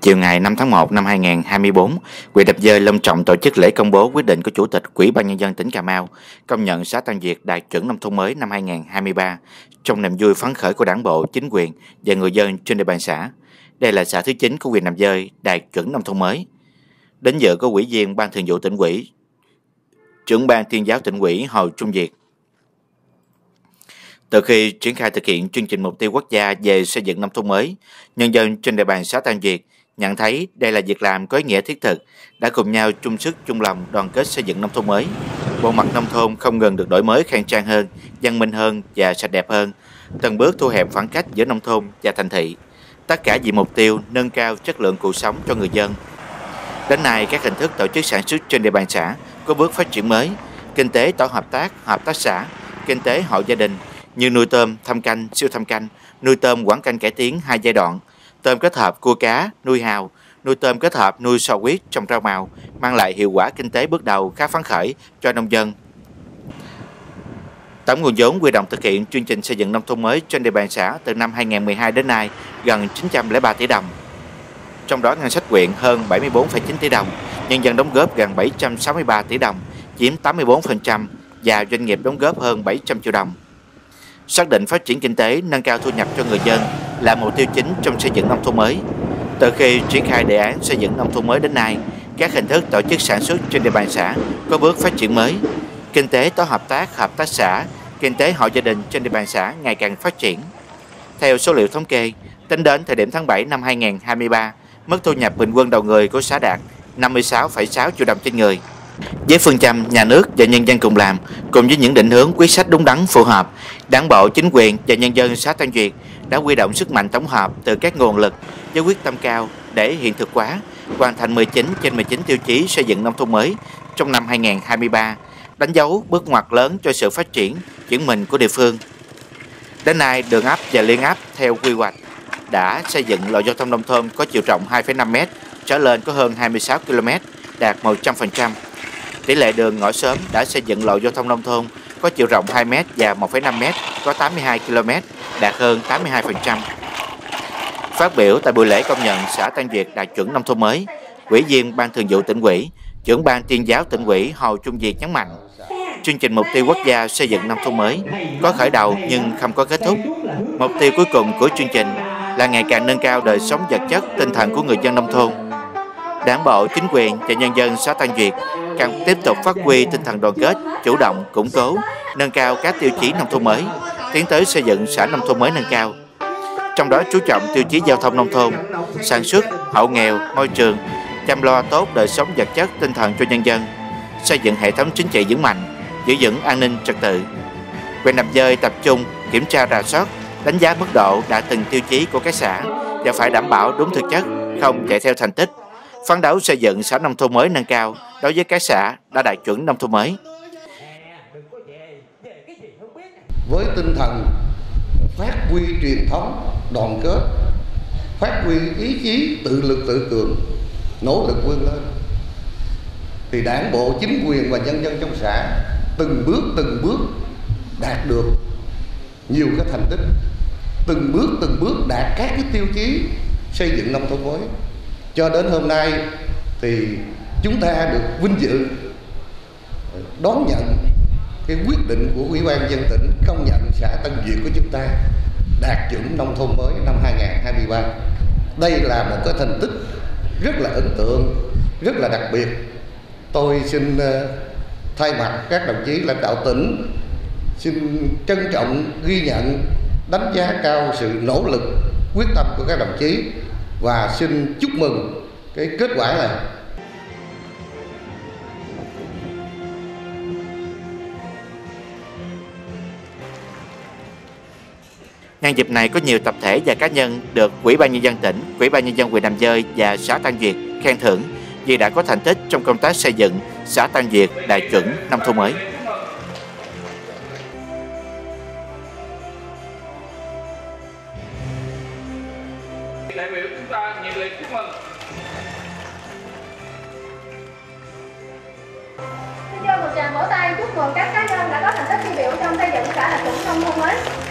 Chiều ngày 5 tháng 1 năm 2024, huyện Đầm Dơi long trọng tổ chức lễ công bố quyết định của Chủ tịch Ủy ban Nhân dân tỉnh Cà Mau công nhận xã Tân Việt đạt chuẩn nông thôn mới năm 2023 trong niềm vui phấn khởi của Đảng bộ, chính quyền và người dân trên địa bàn xã. Đây là xã thứ 9 của huyện Đầm Dơi đạt chuẩn nông thôn mới. Đến dự có Ủy viên Ban Thường vụ Tỉnh ủy, Trưởng ban Tuyên giáo Tỉnh ủy Hồ Trung Việt. Từ khi triển khai thực hiện chương trình mục tiêu quốc gia về xây dựng nông thôn mới, nhân dân trên địa bàn xã Tân Việt nhận thấy đây là việc làm có ý nghĩa thiết thực, đã cùng nhau chung sức chung lòng đoàn kết xây dựng nông thôn mới. Bộ mặt nông thôn không ngừng được đổi mới khang trang hơn, văn minh hơn và sạch đẹp hơn, từng bước thu hẹp khoảng cách giữa nông thôn và thành thị. Tất cả vì mục tiêu nâng cao chất lượng cuộc sống cho người dân. Đến nay, các hình thức tổ chức sản xuất trên địa bàn xã có bước phát triển mới, kinh tế tổ hợp tác xã, kinh tế hộ gia đình như nuôi tôm, thâm canh, siêu thâm canh, nuôi tôm quảng canh cải tiến 2 giai đoạn, tôm kết hợp cua cá, nuôi hào, nuôi tôm kết hợp nuôi sò huyết trồng rau màu, mang lại hiệu quả kinh tế bước đầu khá phấn khởi cho nông dân. Tổng nguồn vốn huy động thực hiện chương trình xây dựng nông thôn mới trên địa bàn xã từ năm 2012 đến nay gần 903 tỷ đồng. Trong đó ngân sách huyện hơn 74,9 tỷ đồng, nhân dân đóng góp gần 763 tỷ đồng, chiếm 84% và doanh nghiệp đóng góp hơn 700 triệu đồng. Xác định phát triển kinh tế, nâng cao thu nhập cho người dân là mục tiêu chính trong xây dựng nông thôn mới. Từ khi triển khai đề án xây dựng nông thôn mới đến nay, các hình thức tổ chức sản xuất trên địa bàn xã có bước phát triển mới. Kinh tế tổ hợp tác xã, kinh tế hộ gia đình trên địa bàn xã ngày càng phát triển. Theo số liệu thống kê, tính đến thời điểm tháng 7 năm 2023, mức thu nhập bình quân đầu người của xã đạt 56,6 triệu đồng trên người. Với phương châm nhà nước và nhân dân cùng làm, cùng với những định hướng quyết sách đúng đắn phù hợp, Đảng bộ, chính quyền và nhân dân xã Tân Việt đã huy động sức mạnh tổng hợp từ các nguồn lực với quyết tâm cao để hiện thực hóa, hoàn thành 19 trên 19 tiêu chí xây dựng nông thôn mới trong năm 2023, đánh dấu bước ngoặt lớn cho sự phát triển, chuyển mình của địa phương. Đến nay, đường ấp và liên ấp theo quy hoạch đã xây dựng lộ giao thông nông thôn có chiều rộng 2,5 m trở lên có hơn 26 km, đạt 100%. Tỷ lệ đường ngõ xóm đã xây dựng lộ giao thông nông thôn có chiều rộng 2 m và 1,5 m có 82 km, đạt hơn 82%. Phát biểu tại buổi lễ công nhận xã Tân Việt đạt chuẩn nông thôn mới, Ủy viên Ban Thường vụ Tỉnh ủy, Trưởng ban Tuyên giáo Tỉnh ủy Hồ Trung Việt nhấn mạnh, chương trình mục tiêu quốc gia xây dựng nông thôn mới có khởi đầu nhưng không có kết thúc. Mục tiêu cuối cùng của chương trình là ngày càng nâng cao đời sống vật chất, tinh thần của người dân nông thôn. Đảng bộ, chính quyền và nhân dân xã Tân Việt cần tiếp tục phát huy tinh thần đoàn kết, chủ động, củng cố, nâng cao các tiêu chí nông thôn mới, tiến tới xây dựng xã nông thôn mới nâng cao. Trong đó chú trọng tiêu chí giao thông nông thôn, sản xuất, hộ nghèo, môi trường, chăm lo tốt đời sống vật chất, tinh thần cho nhân dân, xây dựng hệ thống chính trị vững mạnh, giữ vững an ninh trật tự. Huyện Đầm Dơi tập trung kiểm tra rà soát, đánh giá mức độ đạt từng tiêu chí của các xã và phải đảm bảo đúng thực chất, không chạy theo thành tích. Phấn đấu xây dựng xã nông thôn mới nâng cao đối với các xã đã đạt chuẩn nông thôn mới. Với tinh thần phát huy truyền thống đoàn kết, phát huy ý chí tự lực tự cường, nỗ lực vươn lên, thì Đảng bộ, chính quyền và nhân dân trong xã từng bước đạt được nhiều cái thành tích, từng bước đạt các cái tiêu chí xây dựng nông thôn mới. Cho đến hôm nay thì chúng ta được vinh dự đón nhận cái quyết định của Ủy ban nhân dân tỉnh công nhận xã Tân Việt của chúng ta đạt chuẩn nông thôn mới năm 2023. Đây là một cái thành tích rất là ấn tượng, rất là đặc biệt. Tôi xin thay mặt các đồng chí lãnh đạo tỉnh xin trân trọng ghi nhận, đánh giá cao sự nỗ lực, quyết tâm của các đồng chí và xin chúc mừng cái kết quả này. Nhân dịp này có nhiều tập thể và cá nhân được Ủy ban nhân dân tỉnh, Ủy ban nhân dân huyện Đầm Dơi và xã Tân Việt khen thưởng vì đã có thành tích trong công tác xây dựng xã Tân Việt đạt chuẩn nông thôn mới. Đại biểu chúng ta nhiệt liệt chúc mừng. Xin cho một tràng vỗ tay chúc mừng các cá nhân đã có thành tích tiêu biểu trong xây dựng xã đạt chuẩn nông thôn mới.